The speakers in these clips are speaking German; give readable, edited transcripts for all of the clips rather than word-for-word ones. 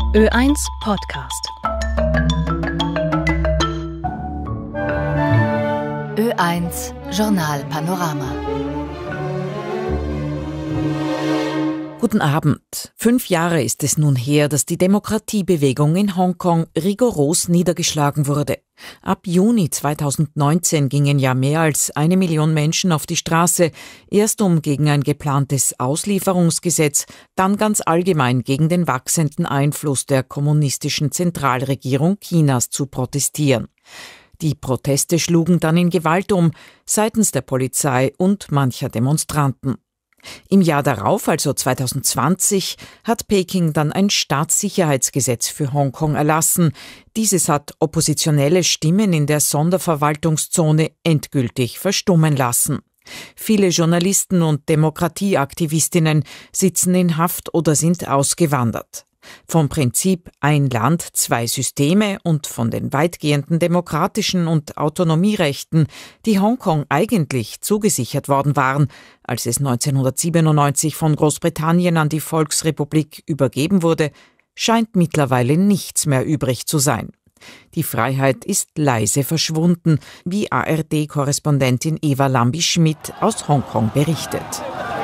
Ö1 Podcast. Ö1 Journal Panorama. Guten Abend. 5 Jahre ist es nun her, dass die Demokratiebewegung in Hongkong rigoros niedergeschlagen wurde. Ab Juni 2019 gingen ja mehr als 1 Million Menschen auf die Straße, erst um gegen ein geplantes Auslieferungsgesetz, dann ganz allgemein gegen den wachsenden Einfluss der kommunistischen Zentralregierung Chinas zu protestieren. Die Proteste schlugen dann in Gewalt um, seitens der Polizei und mancher Demonstranten. Im Jahr darauf, also 2020, hat Peking dann ein Staatssicherheitsgesetz für Hongkong erlassen. Dieses hat oppositionelle Stimmen in der Sonderverwaltungszone endgültig verstummen lassen. Viele Journalisten und Demokratieaktivistinnen sitzen in Haft oder sind ausgewandert. Vom Prinzip ein Land, 2 Systeme und von den weitgehenden demokratischen und Autonomierechten, die Hongkong eigentlich zugesichert worden waren, als es 1997 von Großbritannien an die Volksrepublik übergeben wurde, scheint mittlerweile nichts mehr übrig zu sein. Die Freiheit ist leise verschwunden, wie ARD-Korrespondentin Eva Lambi-Schmidt aus Hongkong berichtet.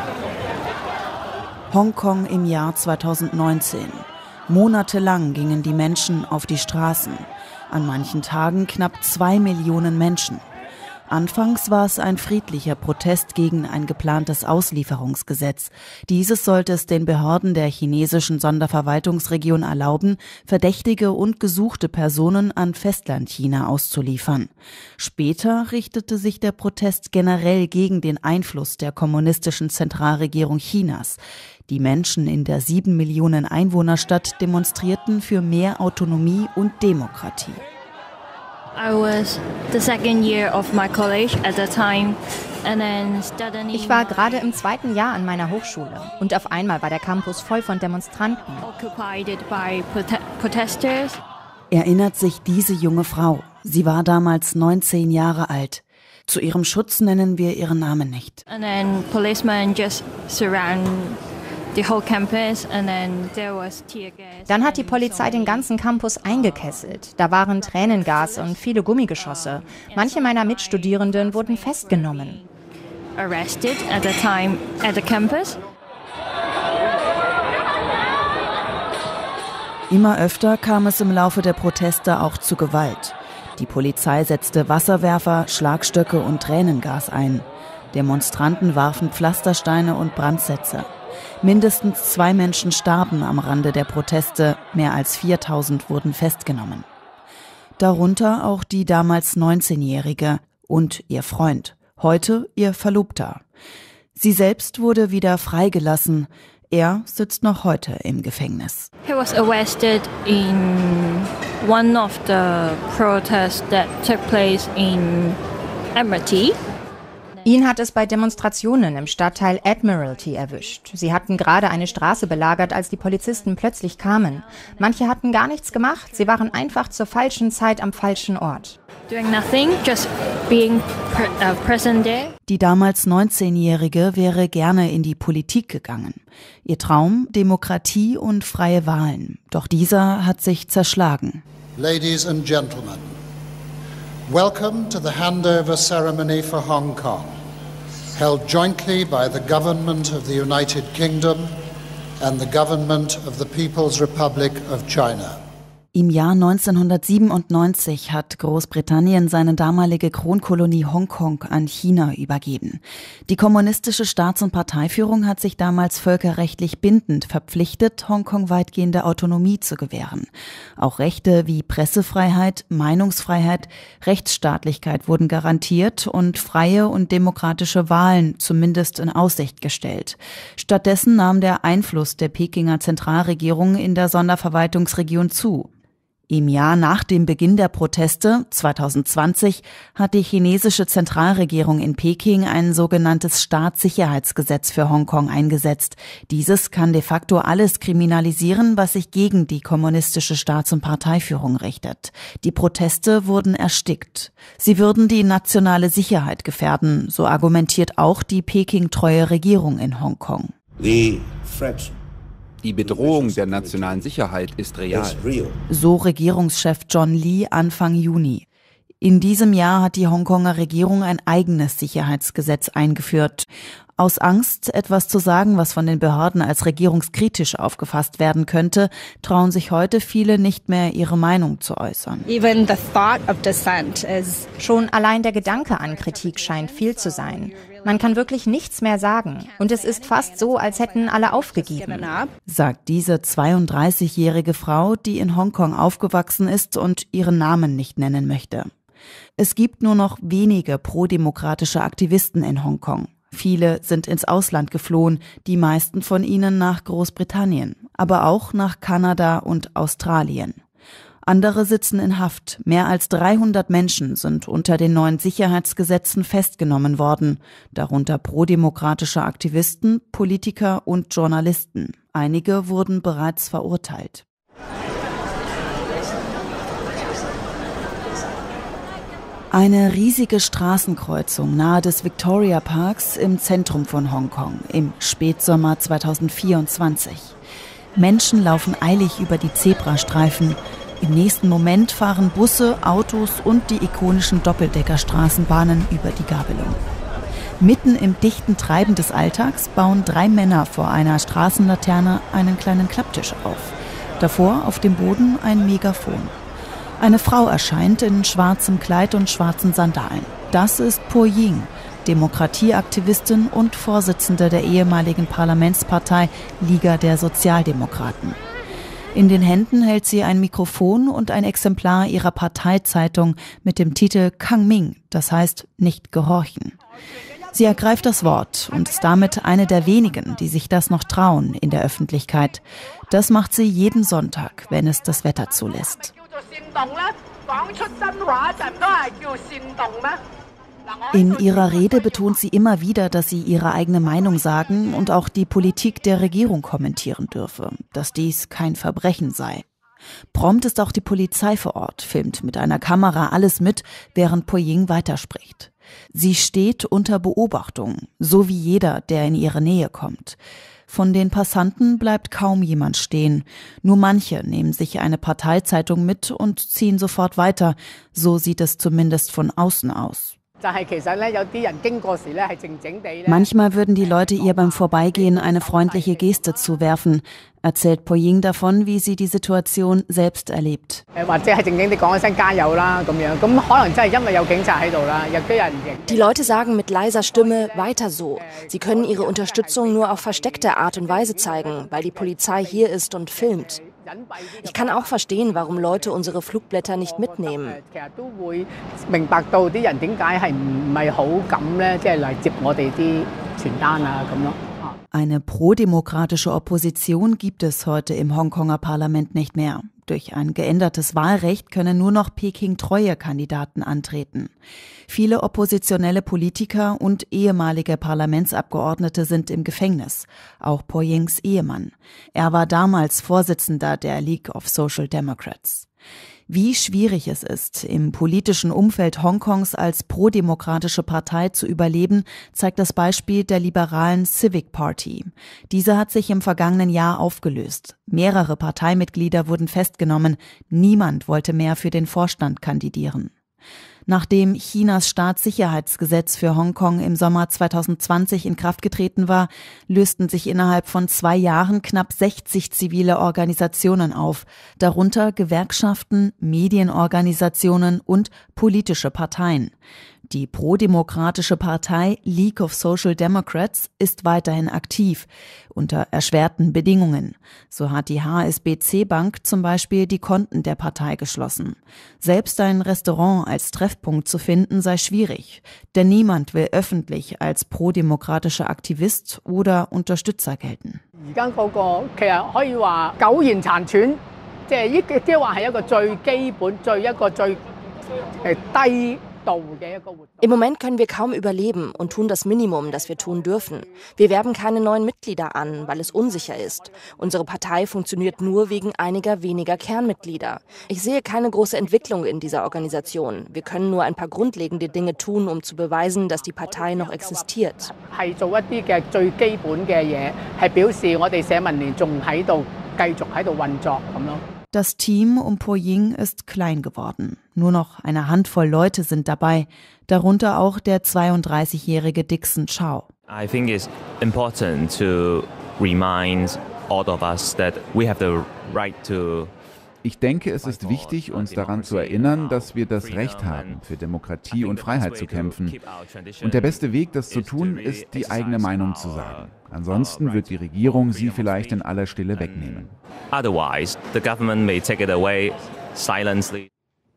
Hongkong im Jahr 2019. Monatelang gingen die Menschen auf die Straßen. An manchen Tagen knapp 2 Millionen Menschen. Anfangs war es ein friedlicher Protest gegen ein geplantes Auslieferungsgesetz. Dieses sollte es den Behörden der chinesischen Sonderverwaltungsregion erlauben, verdächtige und gesuchte Personen an Festlandchina auszuliefern. Später richtete sich der Protest generell gegen den Einfluss der kommunistischen Zentralregierung Chinas. Die Menschen in der 7 Millionen Einwohnerstadt demonstrierten für mehr Autonomie und Demokratie. Ich war gerade im 2. Jahr an meiner Hochschule und auf einmal war der Campus voll von Demonstranten. Erinnert sich diese junge Frau. Sie war damals 19 Jahre alt. Zu ihrem Schutz nennen wir ihren Namen nicht. Dann hat die Polizei den ganzen Campus eingekesselt. Da waren Tränengas und viele Gummigeschosse. Manche meiner Mitstudierenden wurden festgenommen. Immer öfter kam es im Laufe der Proteste auch zu Gewalt. Die Polizei setzte Wasserwerfer, Schlagstöcke und Tränengas ein. Demonstranten warfen Pflastersteine und Brandsätze. Mindestens 2 Menschen starben am Rande der Proteste, mehr als 4000 wurden festgenommen. Darunter auch die damals 19-Jährige und ihr Freund, heute ihr Verlobter. Sie selbst wurde wieder freigelassen, er sitzt noch heute im Gefängnis. He was arrested in one of the protests that took place in Admiralty. Ihn hat es bei Demonstrationen im Stadtteil Admiralty erwischt. Sie hatten gerade eine Straße belagert, als die Polizisten plötzlich kamen. Manche hatten gar nichts gemacht, sie waren einfach zur falschen Zeit am falschen Ort. Doing nothing, just being present there. Die damals 19-Jährige wäre gerne in die Politik gegangen. Ihr Traum, Demokratie und freie Wahlen. Doch dieser hat sich zerschlagen. Ladies and Gentlemen, welcome to the handover ceremony for Hong Kong, held jointly by the Government of the United Kingdom and the Government of the People's Republic of China. Im Jahr 1997 hat Großbritannien seine damalige Kronkolonie Hongkong an China übergeben. Die kommunistische Staats- und Parteiführung hat sich damals völkerrechtlich bindend verpflichtet, Hongkong weitgehende Autonomie zu gewähren. Auch Rechte wie Pressefreiheit, Meinungsfreiheit, Rechtsstaatlichkeit wurden garantiert und freie und demokratische Wahlen zumindest in Aussicht gestellt. Stattdessen nahm der Einfluss der Pekinger Zentralregierung in der Sonderverwaltungsregion zu. Im Jahr nach dem Beginn der Proteste, 2020, hat die chinesische Zentralregierung in Peking ein sogenanntes Staatssicherheitsgesetz für Hongkong eingesetzt. Dieses kann de facto alles kriminalisieren, was sich gegen die kommunistische Staats- und Parteiführung richtet. Die Proteste wurden erstickt. Sie würden die nationale Sicherheit gefährden, so argumentiert auch die Peking-treue Regierung in Hongkong. Die Bedrohung der nationalen Sicherheit ist real. So Regierungschef John Lee Anfang Juni. In diesem Jahr hat die Hongkonger Regierung ein eigenes Sicherheitsgesetz eingeführt. Aus Angst, etwas zu sagen, was von den Behörden als regierungskritisch aufgefasst werden könnte, trauen sich heute viele nicht mehr, ihre Meinung zu äußern. Schon allein der Gedanke an Kritik scheint viel zu sein. Man kann wirklich nichts mehr sagen. Und es ist fast so, als hätten alle aufgegeben, sagt diese 32-jährige Frau, die in Hongkong aufgewachsen ist und ihren Namen nicht nennen möchte. Es gibt nur noch wenige prodemokratische Aktivisten in Hongkong. Viele sind ins Ausland geflohen, die meisten von ihnen nach Großbritannien, aber auch nach Kanada und Australien. Andere sitzen in Haft. Mehr als 300 Menschen sind unter den neuen Sicherheitsgesetzen festgenommen worden, darunter prodemokratische Aktivisten, Politiker und Journalisten. Einige wurden bereits verurteilt. Eine riesige Straßenkreuzung nahe des Victoria Parks im Zentrum von Hongkong im Spätsommer 2024. Menschen laufen eilig über die Zebrastreifen. Im nächsten Moment fahren Busse, Autos und die ikonischen Doppeldeckerstraßenbahnen über die Gabelung. Mitten im dichten Treiben des Alltags bauen 3 Männer vor einer Straßenlaterne einen kleinen Klapptisch auf. Davor auf dem Boden ein Megafon. Eine Frau erscheint in schwarzem Kleid und schwarzen Sandalen. Das ist Po Ying, Demokratieaktivistin und Vorsitzende der ehemaligen Parlamentspartei Liga der Sozialdemokraten. In den Händen hält sie ein Mikrofon und ein Exemplar ihrer Parteizeitung mit dem Titel Kang Ming, das heißt nicht gehorchen. Sie ergreift das Wort und ist damit eine der wenigen, die sich das noch trauen in der Öffentlichkeit. Das macht sie jeden Sonntag, wenn es das Wetter zulässt. In ihrer Rede betont sie immer wieder, dass sie ihre eigene Meinung sagen und auch die Politik der Regierung kommentieren dürfe, dass dies kein Verbrechen sei. Prompt ist auch die Polizei vor Ort, filmt mit einer Kamera alles mit, während Po Ying weiterspricht. Sie steht unter Beobachtung, so wie jeder, der in ihre Nähe kommt. Von den Passanten bleibt kaum jemand stehen. Nur manche nehmen sich eine Parteizeitung mit und ziehen sofort weiter. So sieht es zumindest von außen aus. Manchmal würden die Leute ihr beim Vorbeigehen eine freundliche Geste zuwerfen, erzählt Po Ying davon, wie sie die Situation selbst erlebt. Die Leute sagen mit leiser Stimme, weiter so. Sie können ihre Unterstützung nur auf versteckte Art und Weise zeigen, weil die Polizei hier ist und filmt. Ich kann auch verstehen, warum Leute unsere Flugblätter nicht mitnehmen. Eine prodemokratische Opposition gibt es heute im Hongkonger Parlament nicht mehr. Durch ein geändertes Wahlrecht können nur noch Peking-treue Kandidaten antreten. Viele oppositionelle Politiker und ehemalige Parlamentsabgeordnete sind im Gefängnis, auch Po Yings Ehemann. Er war damals Vorsitzender der League of Social Democrats. Wie schwierig es ist, im politischen Umfeld Hongkongs als prodemokratische Partei zu überleben, zeigt das Beispiel der liberalen Civic Party. Diese hat sich im vergangenen Jahr aufgelöst. Mehrere Parteimitglieder wurden festgenommen. Niemand wollte mehr für den Vorstand kandidieren. Nachdem Chinas Staatssicherheitsgesetz für Hongkong im Sommer 2020 in Kraft getreten war, lösten sich innerhalb von 2 Jahren knapp 60 zivile Organisationen auf, darunter Gewerkschaften, Medienorganisationen und politische Parteien. Die prodemokratische Partei League of Social Democrats ist weiterhin aktiv, unter erschwerten Bedingungen. So hat die HSBC Bank zum Beispiel die Konten der Partei geschlossen. Selbst ein Restaurant als Treffpunkt zu finden sei schwierig, denn niemand will öffentlich als prodemokratischer Aktivist oder Unterstützer gelten. Im Moment können wir kaum überleben und tun das Minimum, das wir tun dürfen. Wir werben keine neuen Mitglieder an, weil es unsicher ist. Unsere Partei funktioniert nur wegen einiger weniger Kernmitglieder. Ich sehe keine große Entwicklung in dieser Organisation. Wir können nur ein paar grundlegende Dinge tun, um zu beweisen, dass die Partei noch existiert. Das Team um Po Ying ist klein geworden. Nur noch eine Handvoll Leute sind dabei, darunter auch der 32-jährige Dixon Chow. I think it's important to remind all of us that we have the right to. Ich denke, es ist wichtig, uns daran zu erinnern, dass wir das Recht haben, für Demokratie und Freiheit zu kämpfen. Und der beste Weg, das zu tun, ist, die eigene Meinung zu sagen. Ansonsten wird die Regierung sie vielleicht in aller Stille wegnehmen. Otherwise, the government may take it away silently.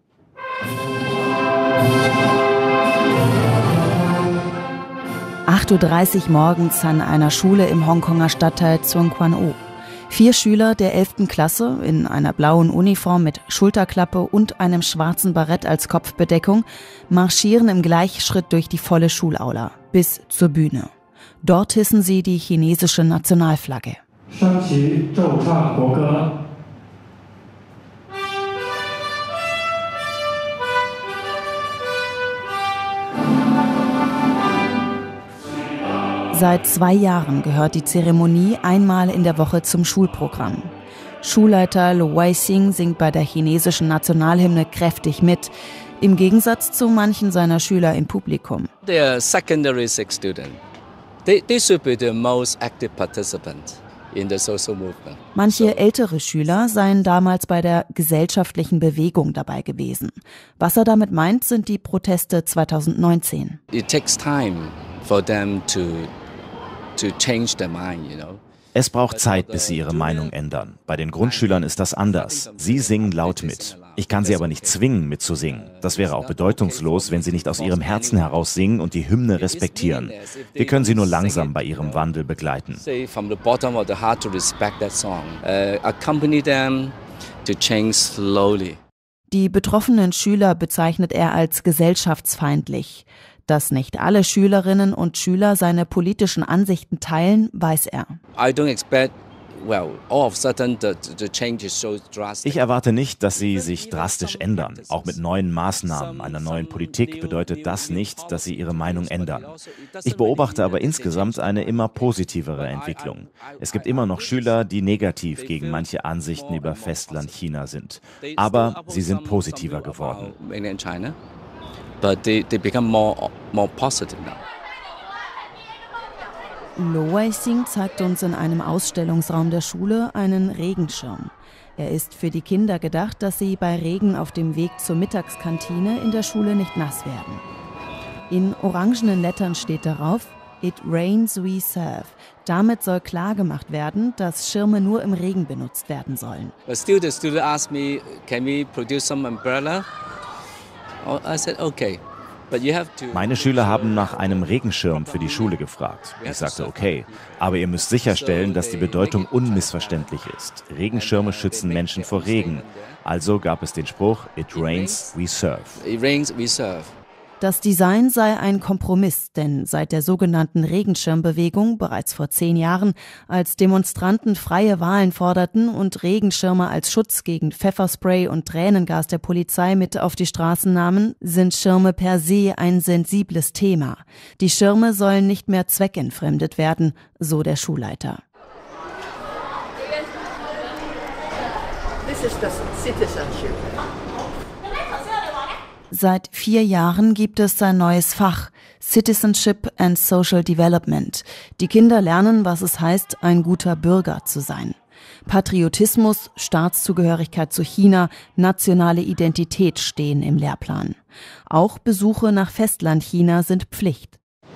(8:30 Uhr morgens an einer Schule im Hongkonger Stadtteil Tseung Kwan O. 4 Schüler der 11. Klasse in einer blauen Uniform mit Schulterklappe und einem schwarzen Barett als Kopfbedeckung marschieren im Gleichschritt durch die volle Schulaula bis zur Bühne. Dort hissen sie die chinesische Nationalflagge. Seit 2 Jahren gehört die Zeremonie einmal in der Woche zum Schulprogramm. Schulleiter Lo Wei-Sing singt bei der chinesischen Nationalhymne kräftig mit, im Gegensatz zu manchen seiner Schüler im Publikum. They are secondary 6 students. They should be the most active participant in the social movement. Manche ältere Schüler seien damals bei der gesellschaftlichen Bewegung dabei gewesen. Was er damit meint, sind die Proteste 2019. It takes time for them to change their mind, you know. Es braucht Zeit, bis sie ihre Meinung ändern. Bei den Grundschülern ist das anders. Sie singen laut mit. Ich kann sie aber nicht zwingen, mitzusingen. Das wäre auch bedeutungslos, wenn sie nicht aus ihrem Herzen heraus singen und die Hymne respektieren. Wir können sie nur langsam bei ihrem Wandel begleiten. Die betroffenen Schüler bezeichnet er als gesellschaftsfeindlich. Dass nicht alle Schülerinnen und Schüler seine politischen Ansichten teilen, weiß er. Ich erwarte nicht, dass sie sich drastisch ändern. Auch mit neuen Maßnahmen, einer neuen Politik bedeutet das nicht, dass sie ihre Meinung ändern. Ich beobachte aber insgesamt eine immer positivere Entwicklung. Es gibt immer noch Schüler, die negativ gegen manche Ansichten über Festland China sind. Aber sie sind positiver geworden. But they become more positive now. Lo Wei-Sing zeigt uns in einem Ausstellungsraum der Schule einen Regenschirm. Er ist für die Kinder gedacht, dass sie bei Regen auf dem Weg zur Mittagskantine in der Schule nicht nass werden. In orangenen Lettern steht darauf: It rains, we serve. Damit soll klargemacht werden, dass Schirme nur im Regen benutzt werden sollen. But still the student asked me, can we produce some umbrella? I said, okay. Meine Schüler haben nach einem Regenschirm für die Schule gefragt. Ich sagte, okay, aber ihr müsst sicherstellen, dass die Bedeutung unmissverständlich ist. Regenschirme schützen Menschen vor Regen. Also gab es den Spruch, It rains, we serve. It rains, we serve. Das Design sei ein Kompromiss, denn seit der sogenannten Regenschirmbewegung bereits vor 10 Jahren, als Demonstranten freie Wahlen forderten und Regenschirme als Schutz gegen Pfefferspray und Tränengas der Polizei mit auf die Straßen nahmen, sind Schirme per se ein sensibles Thema. Die Schirme sollen nicht mehr zweckentfremdet werden, so der Schulleiter. This is the citizenship. Seit 4 Jahren gibt es ein neues Fach, Citizenship and Social Development. Die Kinder lernen, was es heißt, ein guter Bürger zu sein. Patriotismus, Staatszugehörigkeit zu China, nationale Identität stehen im Lehrplan. Auch Besuche nach Festlandchina sind Pflicht.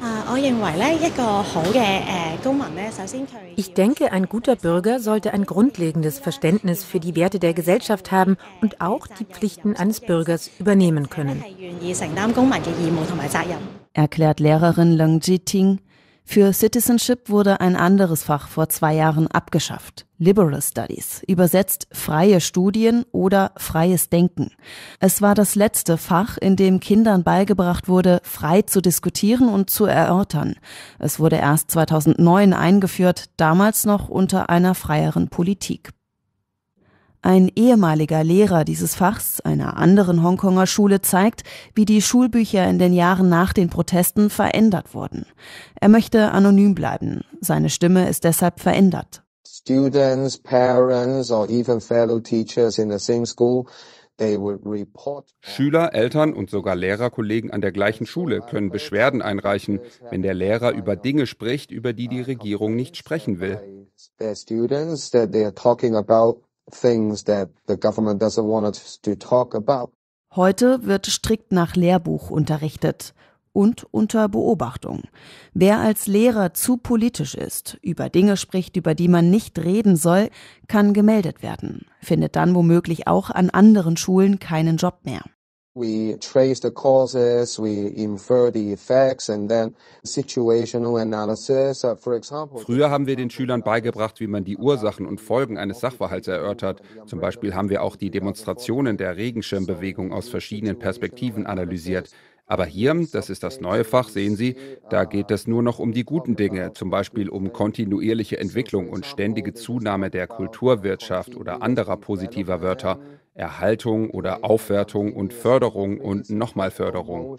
Ich denke, ein guter Bürger sollte ein grundlegendes Verständnis für die Werte der Gesellschaft haben und auch die Pflichten eines Bürgers übernehmen können. Erklärt Lehrerin Leung Ji-Ting. Für Citizenship wurde ein anderes Fach vor 2 Jahren abgeschafft. Liberal Studies, übersetzt freie Studien oder freies Denken. Es war das letzte Fach, in dem Kindern beigebracht wurde, frei zu diskutieren und zu erörtern. Es wurde erst 2009 eingeführt, damals noch unter einer freieren Politik. Ein ehemaliger Lehrer dieses Fachs einer anderen Hongkonger Schule zeigt, wie die Schulbücher in den Jahren nach den Protesten verändert wurden. Er möchte anonym bleiben. Seine Stimme ist deshalb verändert. Students, parents or even fellow teachers in the same school, they will report. Schüler, Eltern und sogar Lehrerkollegen an der gleichen Schule können Beschwerden einreichen, wenn der Lehrer über Dinge spricht, über die die Regierung nicht sprechen will. Students that they are talking about things that the government doesn't want us to talk about. Heute wird strikt nach Lehrbuch unterrichtet und unter Beobachtung. Wer als Lehrer zu politisch ist, über Dinge spricht, über die man nicht reden soll, kann gemeldet werden, findet dann womöglich auch an anderen Schulen keinen Job mehr. We trace the causes, we infer the effects and then situational analysis. For example. Früher haben wir den Schülern beigebracht, wie man die Ursachen und Folgen eines Sachverhalts erörtert. Zum Beispiel haben wir auch die Demonstrationen der Regenschirmbewegung aus verschiedenen Perspektiven analysiert. Aber hier, das ist das neue Fach, sehen Sie, da geht es nur noch um die guten Dinge, zum Beispiel um kontinuierliche Entwicklung und ständige Zunahme der Kulturwirtschaft oder anderer positiver Wörter, Erhaltung oder Aufwertung und Förderung und nochmal Förderung.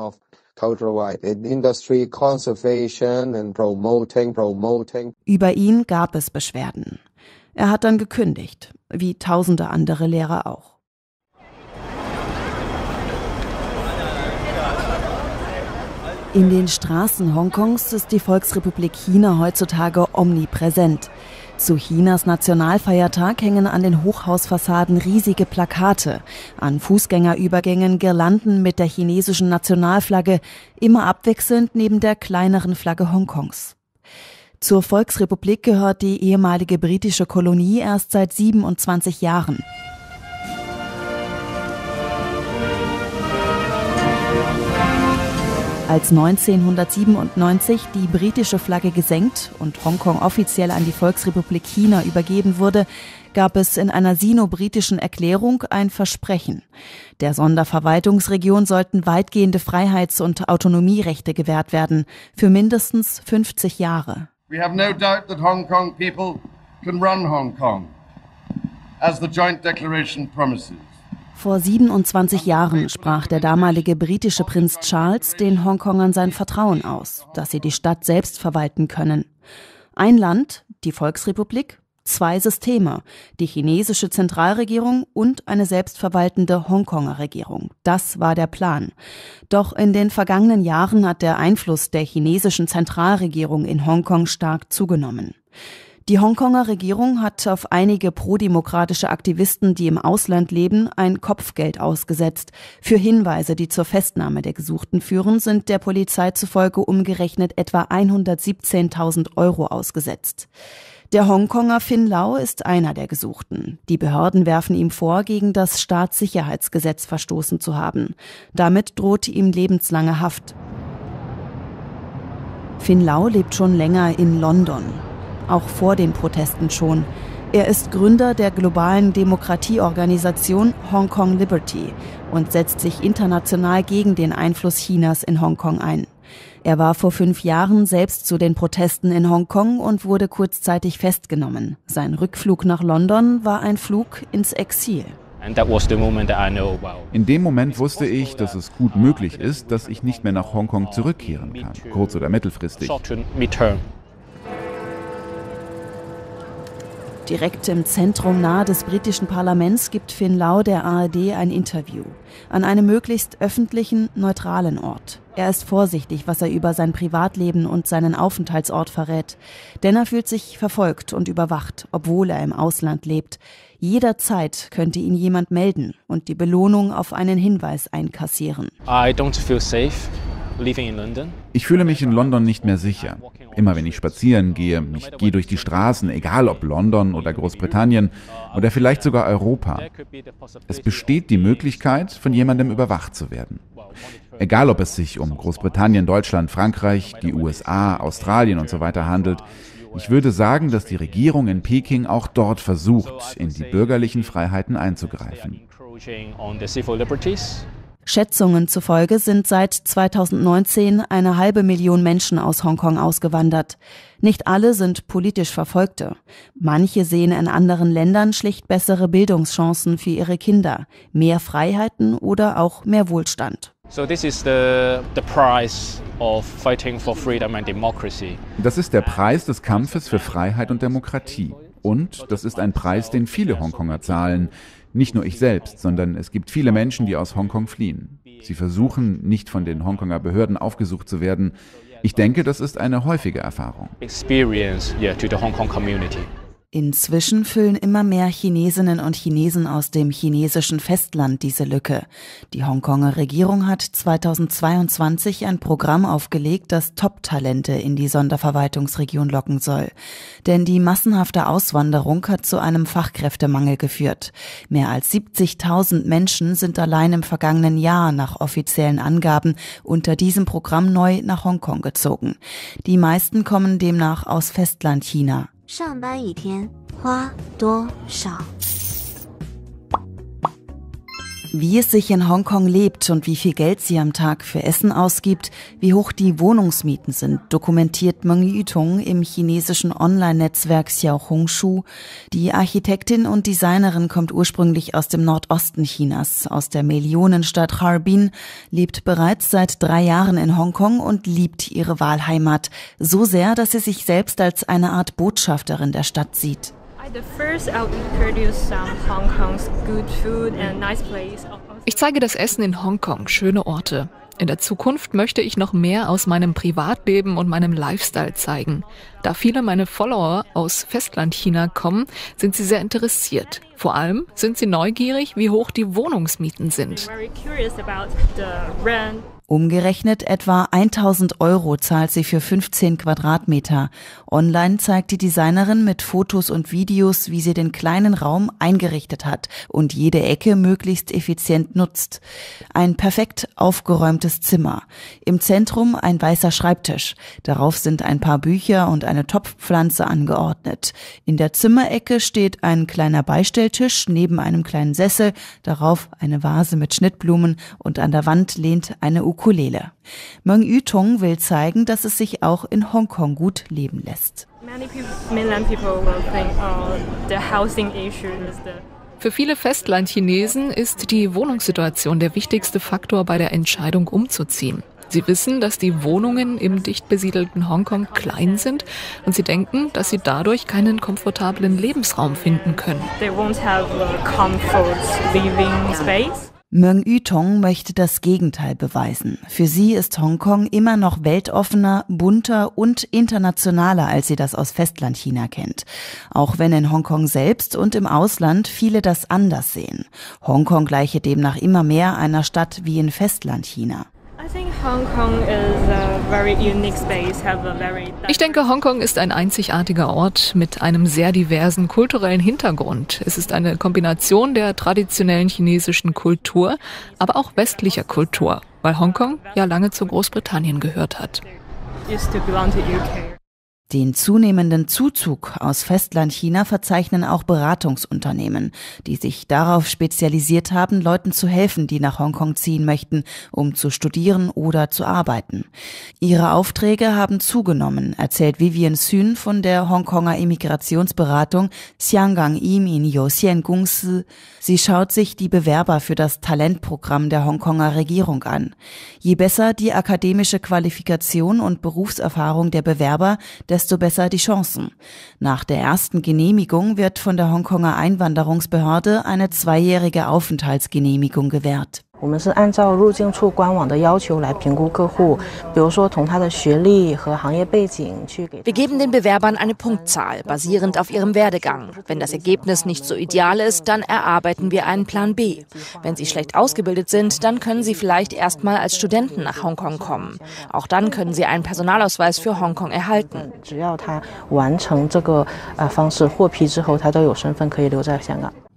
Über ihn gab es Beschwerden. Er hat dann gekündigt, wie tausende andere Lehrer auch. In den Straßen Hongkongs ist die Volksrepublik China heutzutage omnipräsent. Zu Chinas Nationalfeiertag hängen an den Hochhausfassaden riesige Plakate, an Fußgängerübergängen Girlanden mit der chinesischen Nationalflagge, immer abwechselnd neben der kleineren Flagge Hongkongs. Zur Volksrepublik gehört die ehemalige britische Kolonie erst seit 27 Jahren. Als 1997 die britische Flagge gesenkt und Hongkong offiziell an die Volksrepublik China übergeben wurde, gab es in einer sino-britischen Erklärung ein Versprechen. Der Sonderverwaltungsregion sollten weitgehende Freiheits- und Autonomierechte gewährt werden, für mindestens 50 Jahre. We have no doubt that Hong Kong people can run Hong Kong, as the joint declaration promises. Vor 27 Jahren sprach der damalige britische Prinz Charles den Hongkongern sein Vertrauen aus, dass sie die Stadt selbst verwalten können. Ein Land, die Volksrepublik, 2 Systeme, die chinesische Zentralregierung und eine selbstverwaltende Hongkonger Regierung. Das war der Plan. Doch in den vergangenen Jahren hat der Einfluss der chinesischen Zentralregierung in Hongkong stark zugenommen. Die Hongkonger Regierung hat auf einige prodemokratische Aktivisten, die im Ausland leben, ein Kopfgeld ausgesetzt. Für Hinweise, die zur Festnahme der Gesuchten führen, sind der Polizei zufolge umgerechnet etwa 117.000 € ausgesetzt. Der Hongkonger Finn Lau ist einer der Gesuchten. Die Behörden werfen ihm vor, gegen das Staatssicherheitsgesetz verstoßen zu haben. Damit droht ihm lebenslange Haft. Finn Lau lebt schon länger in London. Auch vor den Protesten schon. Er ist Gründer der globalen Demokratieorganisation Hong Kong Liberty und setzt sich international gegen den Einfluss Chinas in Hongkong ein. Er war vor 5 Jahren selbst zu den Protesten in Hongkong und wurde kurzzeitig festgenommen. Sein Rückflug nach London war ein Flug ins Exil. In dem Moment wusste ich, dass es gut möglich ist, dass ich nicht mehr nach Hongkong zurückkehren kann, kurz- oder mittelfristig. Direkt im Zentrum nahe des britischen Parlaments gibt Finn Lau der ARD ein Interview. An einem möglichst öffentlichen, neutralen Ort. Er ist vorsichtig, was er über sein Privatleben und seinen Aufenthaltsort verrät. Denn er fühlt sich verfolgt und überwacht, obwohl er im Ausland lebt. Jederzeit könnte ihn jemand melden und die Belohnung auf einen Hinweis einkassieren. I don't feel safe living in London. Ich fühle mich in London nicht mehr sicher. Immer wenn ich spazieren gehe, ich gehe durch die Straßen, egal ob London oder Großbritannien oder vielleicht sogar Europa. Es besteht die Möglichkeit, von jemandem überwacht zu werden. Egal, ob es sich um Großbritannien, Deutschland, Frankreich, die USA, Australien und so weiter handelt. Ich würde sagen, dass die Regierung in Peking auch dort versucht, in die bürgerlichen Freiheiten einzugreifen. Schätzungen zufolge sind seit 2019 500.000 Menschen aus Hongkong ausgewandert. Nicht alle sind politisch Verfolgte. Manche sehen in anderen Ländern schlicht bessere Bildungschancen für ihre Kinder, mehr Freiheiten oder auch mehr Wohlstand. So this is the price of fighting for freedom and democracy. Das ist der Preis des Kampfes für Freiheit und Demokratie. Und das ist ein Preis, den viele Hongkonger zahlen. Nicht nur ich selbst, sondern es gibt viele Menschen, die aus Hongkong fliehen. Sie versuchen, nicht von den Hongkonger Behörden aufgesucht zu werden. Ich denke, das ist eine häufige Erfahrung. Experience, to the Hong Kong community. Inzwischen füllen immer mehr Chinesinnen und Chinesen aus dem chinesischen Festland diese Lücke. Die Hongkonger Regierung hat 2022 ein Programm aufgelegt, das Top-Talente in die Sonderverwaltungsregion locken soll. Denn die massenhafte Auswanderung hat zu einem Fachkräftemangel geführt. Mehr als 70.000 Menschen sind allein im vergangenen Jahr nach offiziellen Angaben unter diesem Programm neu nach Hongkong gezogen. Die meisten kommen demnach aus Festlandchina. 上班一天花多少? Wie es sich in Hongkong lebt und wie viel Geld sie am Tag für Essen ausgibt, wie hoch die Wohnungsmieten sind, dokumentiert Meng Yutong im chinesischen Online-Netzwerk Xiaohongshu. Die Architektin und Designerin kommt ursprünglich aus dem Nordosten Chinas, aus der Millionenstadt Harbin, lebt bereits seit 3 Jahren in Hongkong und liebt ihre Wahlheimat. So sehr, dass sie sich selbst als eine Art Botschafterin der Stadt sieht. Ich zeige das Essen in Hongkong, schöne Orte. In der Zukunft möchte ich noch mehr aus meinem Privatleben und meinem Lifestyle zeigen. Da viele meiner Follower aus Festlandchina kommen, sind sie sehr interessiert. Vor allem sind sie neugierig, wie hoch die Wohnungsmieten sind. Umgerechnet etwa 1.000 € zahlt sie für 15 Quadratmeter. Online zeigt die Designerin mit Fotos und Videos, wie sie den kleinen Raum eingerichtet hat und jede Ecke möglichst effizient nutzt. Ein perfekt aufgeräumtes Zimmer. Im Zentrum ein weißer Schreibtisch. Darauf sind ein paar Bücher und eine Topfpflanze angeordnet. In der Zimmerecke steht ein kleiner Beistelltisch neben einem kleinen Sessel, darauf eine Vase mit Schnittblumen und an der Wand lehnt eine Ukulele. Meng Yutong will zeigen, dass es sich auch in Hongkong gut leben lässt. Für viele Festlandchinesen ist die Wohnungssituation der wichtigste Faktor bei der Entscheidung umzuziehen. Sie wissen, dass die Wohnungen im dicht besiedelten Hongkong klein sind und sie denken, dass sie dadurch keinen komfortablen Lebensraum finden können. Meng Yutong möchte das Gegenteil beweisen. Für sie ist Hongkong immer noch weltoffener, bunter und internationaler, als sie das aus Festlandchina kennt. Auch wenn in Hongkong selbst und im Ausland viele das anders sehen. Hongkong gleiche demnach immer mehr einer Stadt wie in Festlandchina. Ich denke, Hongkong ist ein einzigartiger Ort mit einem sehr diversen kulturellen Hintergrund. Es ist eine Kombination der traditionellen chinesischen Kultur, aber auch westlicher Kultur, weil Hongkong ja lange zu Großbritannien gehört hat. Den zunehmenden Zuzug aus Festlandchina verzeichnen auch Beratungsunternehmen, die sich darauf spezialisiert haben, Leuten zu helfen, die nach Hongkong ziehen möchten, um zu studieren oder zu arbeiten. Ihre Aufträge haben zugenommen, erzählt Vivian Xun von der Hongkonger Immigrationsberatung Xianggang Yimin Youxian Gongsi. Sie schaut sich die Bewerber für das Talentprogramm der Hongkonger Regierung an. Je besser die akademische Qualifikation und Berufserfahrung der Bewerber, desto besser die Chancen. Nach der ersten Genehmigung wird von der Hongkonger Einwanderungsbehörde eine 2-jährige Aufenthaltsgenehmigung gewährt. Wir geben den Bewerbern eine Punktzahl, basierend auf ihrem Werdegang. Wenn das Ergebnis nicht so ideal ist, dann erarbeiten wir einen Plan B. Wenn sie schlecht ausgebildet sind, dann können sie vielleicht erstmal als Studenten nach Hongkong kommen. Auch dann können sie einen Personalausweis für Hongkong erhalten.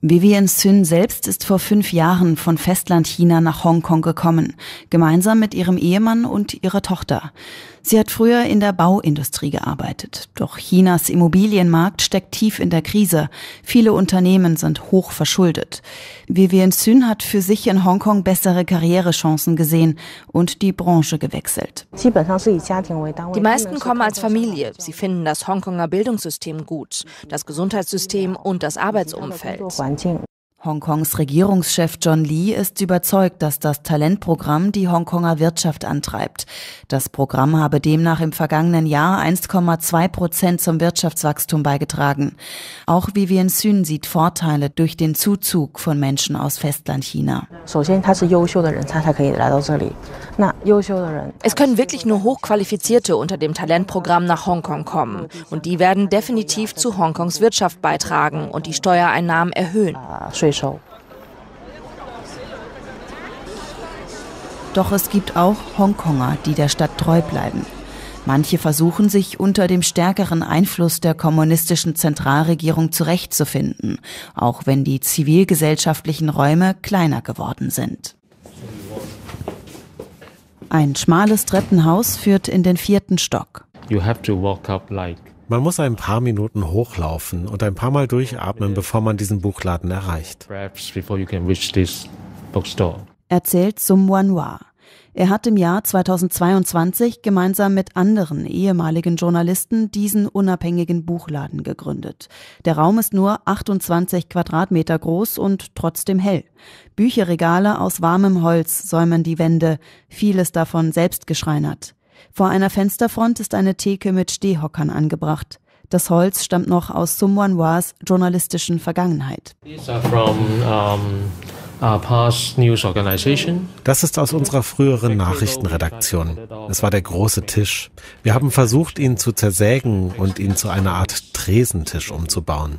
Vivienne Sun selbst ist vor 5 Jahren von Festlandchina nach Hongkong gekommen, gemeinsam mit ihrem Ehemann und ihrer Tochter. Sie hat früher in der Bauindustrie gearbeitet. Doch Chinas Immobilienmarkt steckt tief in der Krise. Viele Unternehmen sind hoch verschuldet. Vivienne Sun hat für sich in Hongkong bessere Karrierechancen gesehen und die Branche gewechselt. Die meisten kommen als Familie. Sie finden das Hongkonger Bildungssystem gut, das Gesundheitssystem und das Arbeitsumfeld. Hongkongs Regierungschef John Lee ist überzeugt, dass das Talentprogramm die Hongkonger Wirtschaft antreibt. Das Programm habe demnach im vergangenen Jahr 1,2% zum Wirtschaftswachstum beigetragen. Auch Vivienne Sun sieht Vorteile durch den Zuzug von Menschen aus Festlandchina. Es können wirklich nur Hochqualifizierte unter dem Talentprogramm nach Hongkong kommen. Und die werden definitiv zu Hongkongs Wirtschaft beitragen und die Steuereinnahmen erhöhen. Doch es gibt auch Hongkonger, die der Stadt treu bleiben. Manche versuchen sich unter dem stärkeren Einfluss der kommunistischen Zentralregierung zurechtzufinden, auch wenn die zivilgesellschaftlichen Räume kleiner geworden sind. Ein schmales Treppenhaus führt in den 4. Stock. Man muss ein paar Minuten hochlaufen und ein paar Mal durchatmen, bevor man diesen Buchladen erreicht. Erzählt Sum Wanhua. Er hat im Jahr 2022 gemeinsam mit anderen ehemaligen Journalisten diesen unabhängigen Buchladen gegründet. Der Raum ist nur 28 Quadratmeter groß und trotzdem hell. Bücherregale aus warmem Holz säumen die Wände, vieles davon selbst geschreinert. Vor einer Fensterfront ist eine Theke mit Stehhockern angebracht. Das Holz stammt noch aus Sum Wanhuas journalistischen Vergangenheit. Das ist aus unserer früheren Nachrichtenredaktion. Es war der große Tisch. Wir haben versucht, ihn zu zersägen und ihn zu einer Art Tresentisch umzubauen.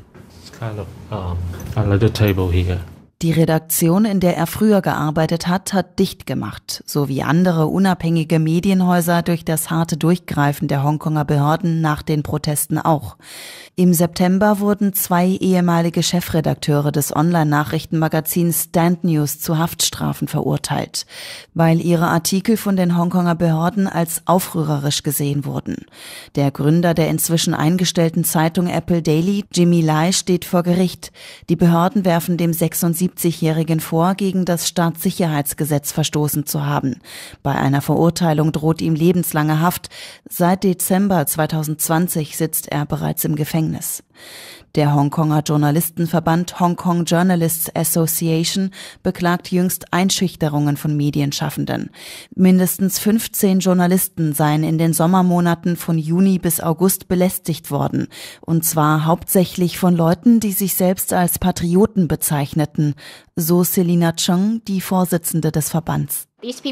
Die Redaktion, in der er früher gearbeitet hat, hat dicht gemacht, so wie andere unabhängige Medienhäuser durch das harte Durchgreifen der Hongkonger Behörden nach den Protesten auch. Im September wurden 2 ehemalige Chefredakteure des Online-Nachrichtenmagazins Stand News zu Haftstrafen verurteilt, weil ihre Artikel von den Hongkonger Behörden als aufrührerisch gesehen wurden. Der Gründer der inzwischen eingestellten Zeitung Apple Daily, Jimmy Lai, steht vor Gericht. Die Behörden werfen dem 76-Jährigen vor, gegen das Staatssicherheitsgesetz verstoßen zu haben. Bei einer Verurteilung droht ihm lebenslange Haft. Seit Dezember 2020 sitzt er bereits im Gefängnis. Der Hongkonger Journalistenverband Hong Kong Journalists Association beklagt jüngst Einschüchterungen von Medienschaffenden. Mindestens 15 Journalisten seien in den Sommermonaten von Juni bis August belästigt worden. Und zwar hauptsächlich von Leuten, die sich selbst als Patrioten bezeichneten. So Selina Chung, die Vorsitzende des Verbands.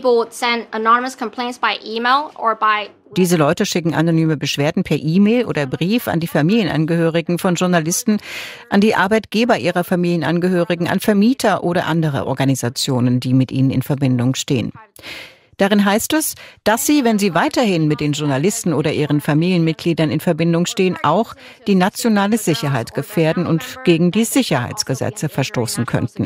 Diese Leute schicken anonyme Beschwerden per E-Mail oder Brief an die Familienangehörigen von Journalisten, an die Arbeitgeber ihrer Familienangehörigen, an Vermieter oder andere Organisationen, die mit ihnen in Verbindung stehen. Darin heißt es, dass sie, wenn sie weiterhin mit den Journalisten oder ihren Familienmitgliedern in Verbindung stehen, auch die nationale Sicherheit gefährden und gegen die Sicherheitsgesetze verstoßen könnten.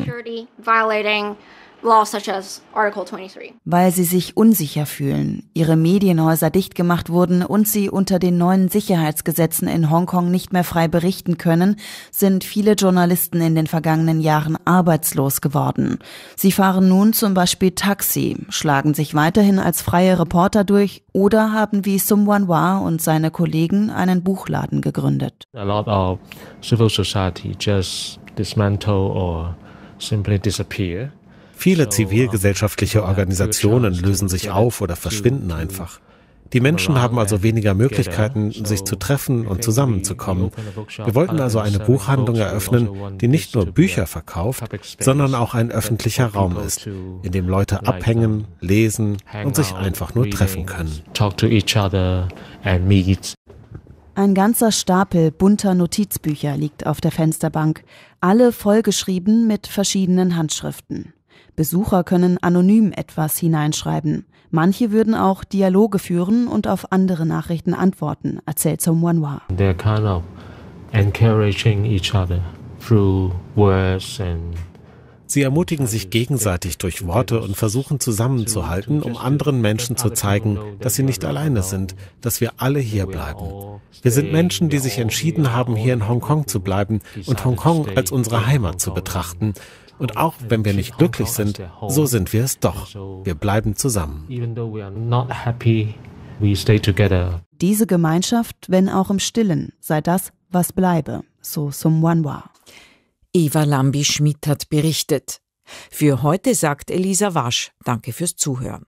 Weil sie sich unsicher fühlen, ihre Medienhäuser dicht gemacht wurden und sie unter den neuen Sicherheitsgesetzen in Hongkong nicht mehr frei berichten können, sind viele Journalisten in den vergangenen Jahren arbeitslos geworden. Sie fahren nun zum Beispiel Taxi, schlagen sich weiterhin als freie Reporter durch oder haben wie Sum Wanhua und seine Kollegen einen Buchladen gegründet. A lot of civil society just dismantle or simply disappear. Viele zivilgesellschaftliche Organisationen lösen sich auf oder verschwinden einfach. Die Menschen haben also weniger Möglichkeiten, sich zu treffen und zusammenzukommen. Wir wollten also eine Buchhandlung eröffnen, die nicht nur Bücher verkauft, sondern auch ein öffentlicher Raum ist, in dem Leute abhängen, lesen und sich einfach nur treffen können. Ein ganzer Stapel bunter Notizbücher liegt auf der Fensterbank, alle vollgeschrieben mit verschiedenen Handschriften. Besucher können anonym etwas hineinschreiben. Manche würden auch Dialoge führen und auf andere Nachrichten antworten, erzählt Sum Wanhua. They're kind of encouraging each other through words and Sie ermutigen sich gegenseitig durch Worte und versuchen zusammenzuhalten, um anderen Menschen zu zeigen, dass sie nicht alleine sind, dass wir alle hier bleiben. Wir sind Menschen, die sich entschieden haben, hier in Hongkong zu bleiben und Hongkong als unsere Heimat zu betrachten. Und auch wenn wir nicht glücklich sind, so sind wir es doch. Wir bleiben zusammen. even though we are not happy, we stay together. Diese Gemeinschaft, wenn auch im Stillen, sei das, was bleibe, so Sum Wanwa. Eva Lambi-Schmidt hat berichtet. Für heute sagt Elisa Wasch, danke fürs Zuhören.